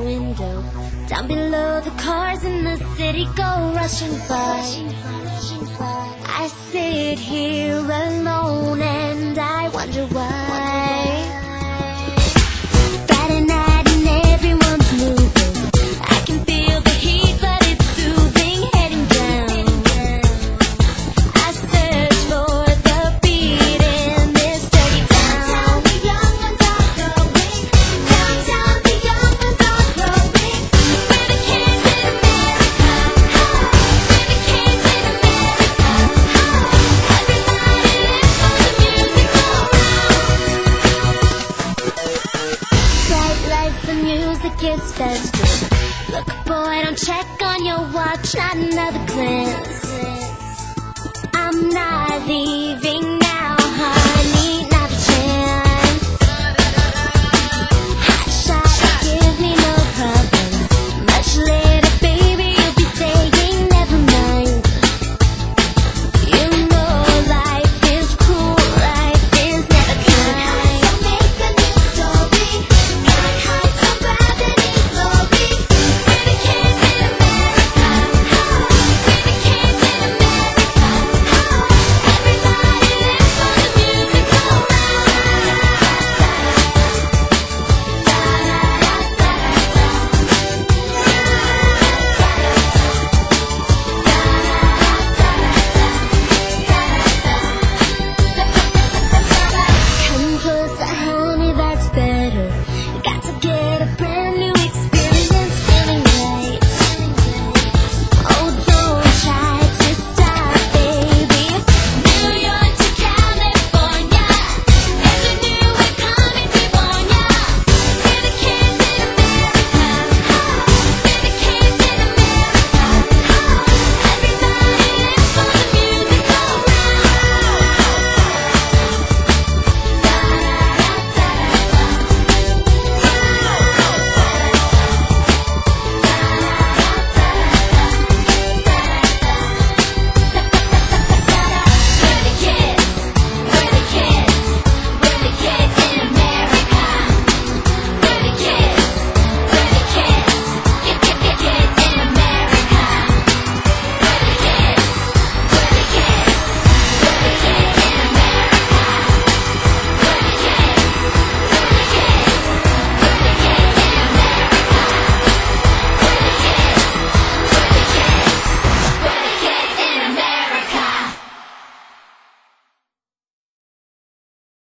window. Down below, the cars in the city go rushing by. I sit here alone and I wonder why. Friday night and everyone's moving. I can feel the heat, but it's soothing, heading down. I search for the beat in this dirty town. Downtown, the young ones are growing. Downtown, the young ones are growing. We're the kids in America. We're the kids in America. Everybody lives for the music all around. Bright lights, the music is festive. Look, boy, don't check on your watch, not another glance. I'm not leaving